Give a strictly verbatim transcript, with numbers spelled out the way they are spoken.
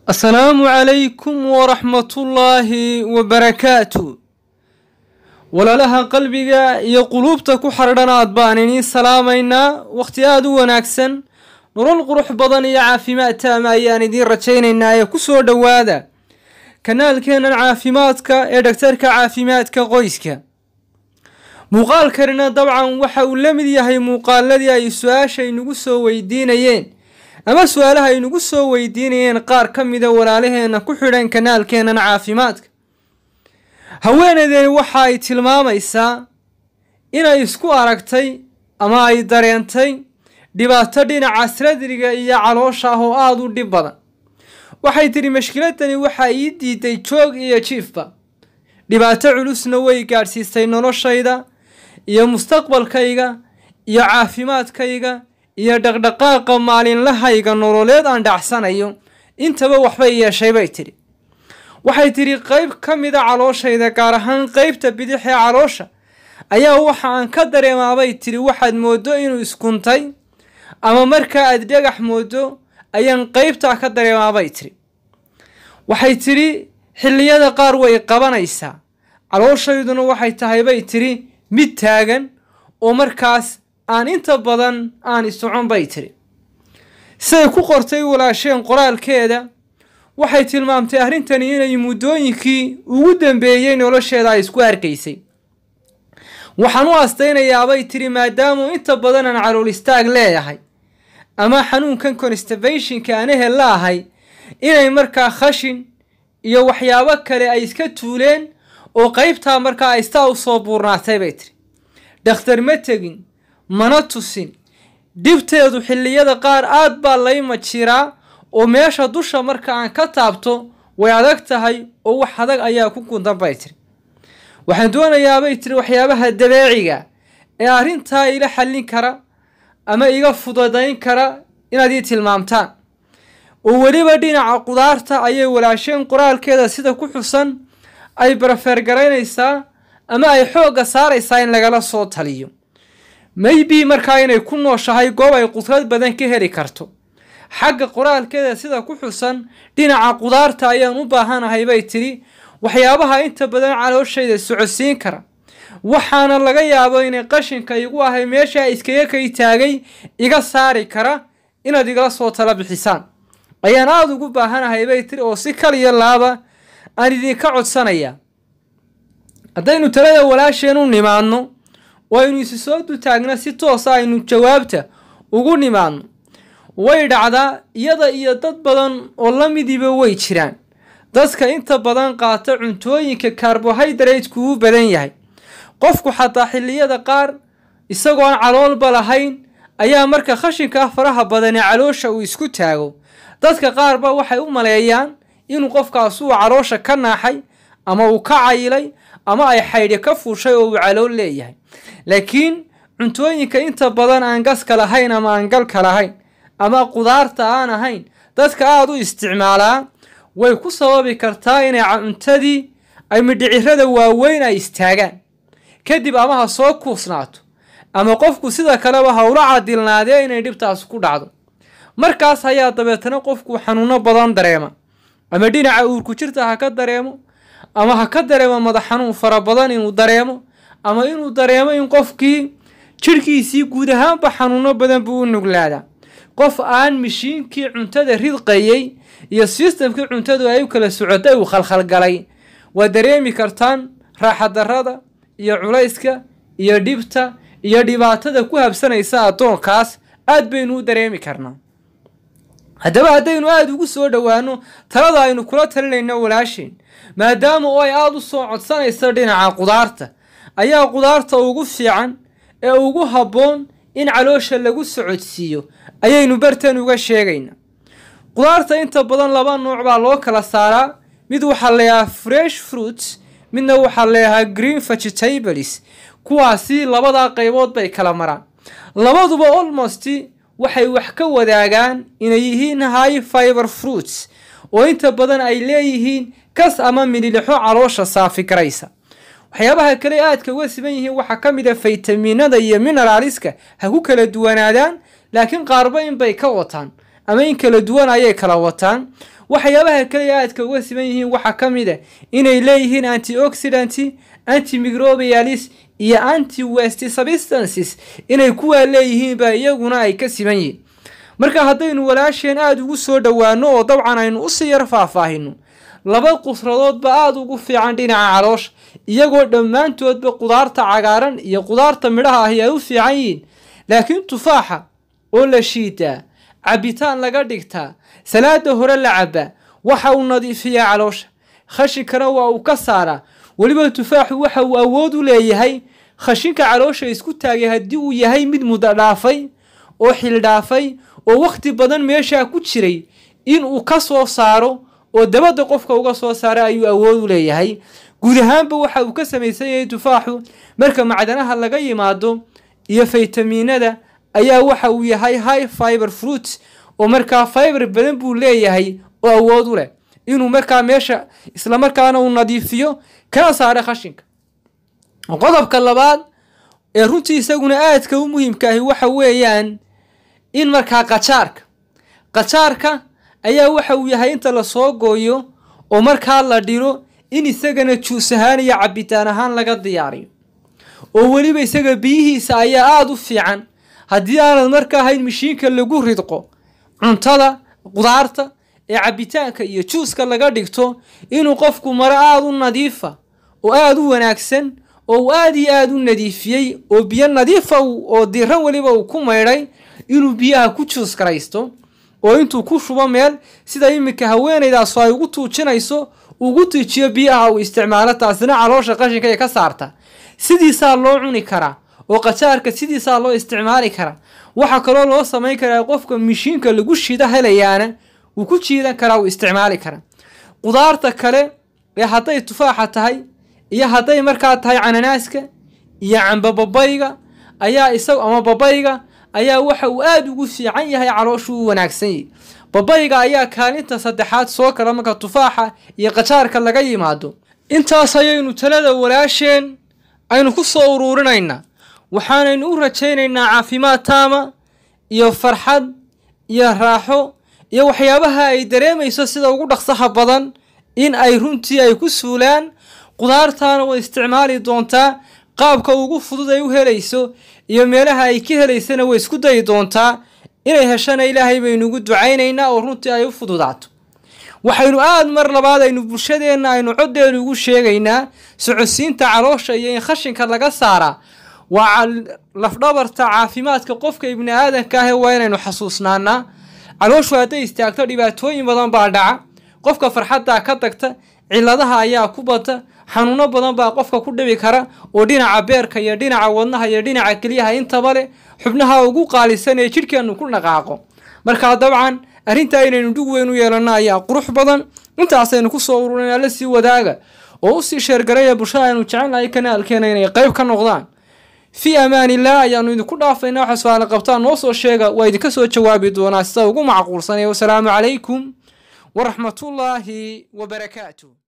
السلام عليكم ورحمة الله وبركاته. ولا لها قلبك يا قلوبتك حردنا أطبانني سلامينا واختياد وناكسن نور القروح بدني عافيمات ما يعني دي رتشيننا يكسر دوادا كنال كان عافيماتك يا دكتورك عافيماتك قويسك مقال كرنا طبعا وحاول لمدي هي مقال الذي يسوى شيء نقصه ويدينين أما سؤالها ينقول سو ويدينين قار كم يدور عليه أن كحرين كنال كينا عافيماتك هوين ذي وحاي تلمام إيسا إنا يسكو أركتي أما أي دارينتي دباتدين عسرة دريقا إيا علوشا هو آدو دبادا وحاي تري مشكلتني وحاي دي دي توق إيا تشيفبا دباتا علوس نوي كارسيستين نولوشا إيدا إيا مستقبل كايغا إيا عافيمات كايغا iyo dhaqdhaqaaqa maalinlahayga nololeed aan dhacsanayo intaba waxba yeeshay bay tiri waxay tiri qayb kamida calooshayda gaar ahaan qaybta bidix ee caloosha ayaa waxa aan ka dareemaabay tiri waxaad moodo inuu iskuntay ama marka aad dhagax moodo ayaan qaybta ka dareemaabay tiri waxay tiri xilliyada qaar way qabanaysaa calooshaydu waxay tahay bay tiri mid taagan oo markaas aan inta badan aan isocon bay tiri say ku qortay walaasheen qoraalkeeda waxay tilmaamtay arintani inay muddooyinkii ugu dambeeyay nolosheeda ay isku arkaysay waxaan u astaynayaa bay tiri maadaama inta badan aan calool istaag leeyahay ama xanuunkan constipation-ka aan helahay inay markaa khashin iyo waxyaabo kale ay iska tuuleen oo qaybta markaa ay istaa u soo buurnaatay bay tiri dhakhtar ma tegin mana tusin dibteedu xilliyada qaar aad baa layma jiraa oo meesha dusha marka aan ka taabto way adag tahay oo wax adag ayaa ku gundan bay tiri waxaan doonayaa bay tiri waxyaabaha dabeeciga ee arrintaa ila xallin kara ama iga fududayn kara inaad ii tilmaamtaan oo weliba dhinaca qudaarta ayay walaasheen qoraalkeeda sida ku xusan ay barafeer garaynaysaa ama ay xoogga saaraysaa in lagala soo taliyo maybe markaa inay ku nooshahay goob ay qudrad badan ka heli karto xagga qoraalkeeda sida ku xusan dhinaca qudaarta ayaan u baahanahay bay tiri waxyaabaha inta badan calooshayda socodsiin kara waxaana laga yaabo inay qashinka igu ahay meesha iskaga kay taagay iga saari kara inaad igala soo tala bixisaan ayaan aad ugu baahanahay bay tiri oo si kaliya laaba aan idinka codsanaya haddaynu talada walaasheen u nimaadno waynu isu soo dutaagna si toos ah aynu jawaabta ugu nimaadno way dhacdaa iyada iyo dad badan oo la midiba way jiraan dadka inta badan qaata cuntooyinka carbohydrate-ku u badan yahay qofku xataa xilliyada qaar isagoo aan caloolba lahayn ayaa marka khashinka faraha badan ee caloosha uu isku taago dadka qaarba waxay u maleeyaan inuu qofkaas uu caloosha ka naaxay ama uu ka cayilay ama ay xaydhi ka fuushay oo uu calool leeyahay laakiin cuntooyinka inta badan aan gaska lahayn ama aan galka lahayn ama qudaarta aan ahayn dadka aad u isticmaalaa way ku sababi kartaa inay cuntadii ay midhicirada waaweyn ay istaagaan kadib ama ha soo kuusnaato ama qofku sida kaleba hawla cadilnaadee inay dhibtaas ku dhacdo markaas ayaa dabeetana qofku xanuuno badan dareema ama dhinaca uurku jirta ha ka dareemo ama ha ka dareemo madax xanuun fara badan inuu dareemo ama inuu dareemo in qofkii jirkiisii guud ahaanba xanuuno badan buu u nuglaadaa qof aan mishiinkii cuntada ridqayay iyo systemkii cuntadu ay u kala socotay uu khalkhalgalay waa dareemi kartaan raaxa darrada iyo culayska iyo dhibta iyo dhibaatada ku habsanaysa addoonkaas aad baynu u dareemi karnaa haddaba haddaynu aad ugu soo dhowaano talada aynu kula talinayno walaasheen maadaama oo ay aad u soo codsanayso dhinaca qudaarta ayaa qudaarta ugu fiican ee ugu habboon in caloosha lagu socodsiiyo ayaynu bartan uga sheegaynaa qudaarta inta badan laba nooc baa loo kala saaraa mid waxaa leeyahaa fresh fruits midna waxaa leeyahaa green vegetables kuwaasi labadaa qaybood bay kala maraan labaduba almost waxay wax ka wadaagaan inay yihiin high fiber fruits oo inta badan ay leeyihiin kas ama mililixo caloosha saafi karaysa waxyaabaha kale aadka uga siman yihiin waxaa ka mid ah faytamiinada iyo mineralska ha ku kala duwanaadaan laakiin qaarba in bay ka wataan ama in kala duwan ayay kala wataan waxyaabaha kale aadka uga siman yihiin waxa ka mid ah inay leeyihiin antioxidant, antimicrobials iyo anti waste substances inay kuwa leeyihiin ba iyaguna ay ka siman yihiin. marka haddaynu walaasheen aad ugu soo dhawaano oo dabcan aynu u sii yar faahfaahino laba qudradood ba aad ugu fiican dhinaca caloosha iyagoo dhammaantoodba qudaarta cagaaran iyo qudaarta midhaha ah ay u fiican yihiin. laakiin tufaaxa oo la shiitaa, cabitaan laga dhigtaa, salaada hore la cabaa, waxa uu nadiifiyaa caloosha, khashinkana waa uu ka saaraa. weliba tufaaxu waxa uu awood u leeyahay khashinka caloosha isku taagay haddii uu yahay mid muddo dhaafay oo xil dhaafay oo waqti badan meesha ku jiray in uu ka soo saaro oo dabada qofka uga soo saaro ayuu awood u leeyahay. guud ahaanba waxa uu ka samaysan yahay tufaaxu marka macdanaha laga yimaado iyo faytamiinada ayaa waxa uu yahay high fiber fruit oo markaa fiber badan buu leeyahay oo awood u leh inuu markaa meesha isla markaana uu nadiifiyo kana saaro khashinka. qodobka labaad ee runtii isaguna aadka u muhiimka ah waxa weeyaan in markaa qajaarka qajaarka ayaa waxa uu yahay inta la soo gooyo oo markaa la dhiro in isagana juus ahaan iyo cabitaan ahaan laga diyaariyo oo weliba isaga biyihiisa ayaa aad u fiican haddii aanad markaa ahayn mishiinka lagu ridqo cuntada qudaarta ee cabitaanka iyo juuska laga dhigto inuu qofku maro aad u nadiifa oo aad u wanaagsan oo aad iyo aad u nadiifiyey oo biyo nadiifa oo diiran weliba uu ku maydhay inuu biyaha ku juus karaysto oo intuu ku shubo meel sida iminka haweenaydaas ay ugu tuujinayso ugu tuujiyo biyaha uu isticmaalo taasina caloosha qashinka ay ka saarta. sidiisaa loo cuni karaa oo qajaarka sidiisaa loo isticmaali karaa. waxa kaloo loo samayn karaa qofka mishiinka lagu shida helayaana uu ku jiidan karaa uu isticmaali karaa. qudaarta kale ee hadday tufaaxa tahay iyo hadday markaa tahay cananaaska iyo camba babayga ayaa isaga ama babayga ayaa waxa uu aad ugu fiican yahay calooshu u wanaagsan yahay. babayga ayaa kaalinta saddexaad soo kala marka tufaaxa iyo qajaarka laga yimaado. intaas ayaynu talada walaasheen aynu ku soo uruurinaynaa waxaanaynu u rajaynaynaa caafimaad taama iyo farxad iyo raaxo iyo waxyaabaha ay dareemayso sida ugu dhaqsaha badan in ay runtii ay ku suulaan. qudaartaana way isticmaali doontaa qaabka ugu fudud ay u helayso iyo meelaha ay ka helaysana way isku dayi doontaa inay heshana ilaahay baynu ugu ducaynaynaa oo runtii ay u fududaato. waxaynu aad mar labaad aynu bulshadeenna aynu codeenu ugu sheegaynaa socodsiinta caloosha iyo in khashinka laga saaraa waa lafdhabarta caafimaadka qofka ibni aadanka ah waa inaynu xasuusnaanaa. calooshu hadday istaagto dhibaatooyin badan baa dhaca, qofka farxadda ka tagta, ciladaha ayaa ku bata, xanuuno badan baa qofka ku dhibi kara oo dhinaca beerka iyo dhinaca wadnaha iyo dhinaca keliyaha intaba leh xubnaha ugu qaalisan ee jidhkeenu ku dhaqaaqo. marka dabcan arrinta inaynu dhug weyn u yeelano ayaa qurux badan. intaasaynu ku soo ururinaa la sii wadaaga oo u sii sheergaraya bulshada aynu jecelnahay kanaalkeena inay qayb ka noqdaan. في أمان الله يعني إذا عافينا وحسوا قبطان نوصل الشيء وإذا كسو جوابي دونا سووا معقول صني والسلام عليكم ورحمة الله وبركاته.